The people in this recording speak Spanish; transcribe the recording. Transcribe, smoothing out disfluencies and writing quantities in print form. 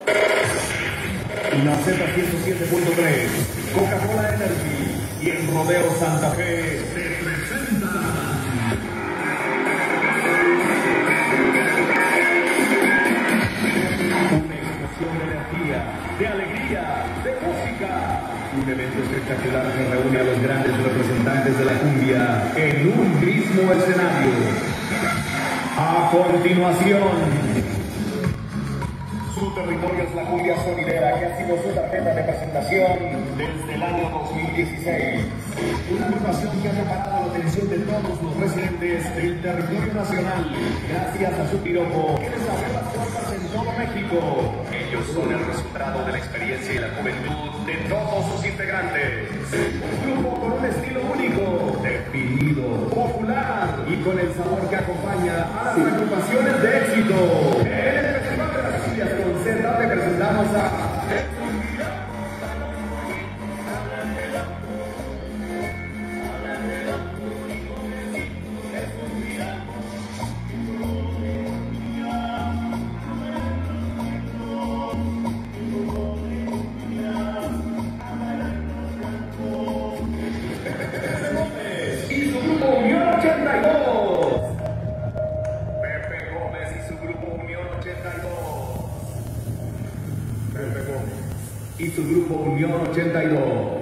La Z107.3, Coca-Cola Energy y el Rodeo Santa Fe te presentan una explosión de energía, de alegría, de música. Un evento espectacular que reúne a los grandes representantes de la cumbia en un mismo escenario. A continuación, su territorio es la cumbia sonidera, que ha sido su tarjeta de presentación desde el año 2016. Una agrupación que ha acaparado la atención de todos los residentes del territorio nacional, gracias a su piropo, que les abre las puertas en todo México. Ellos son el resultado de la experiencia y la juventud de todos sus integrantes. Un grupo con un estilo único, definido, popular y con el sabor que acompaña a las agrupaciones de éxito. En el Festival de las Cumbias con Z te presentamos a y su grupo Unión 82. Pepe Gómez y su grupo Unión 82. Pepe Gómez y su grupo Unión 82.